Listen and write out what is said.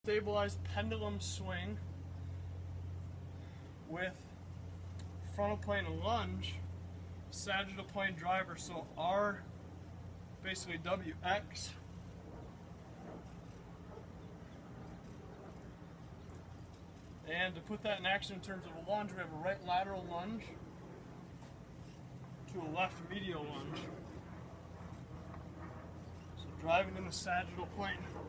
stabilized pendulum swing with frontal plane lunge, sagittal plane driver. So R, basically WX. And to put that in action in terms of a lunge, we have a right lateral lunge to a left medial lunge. So driving in the sagittal plane.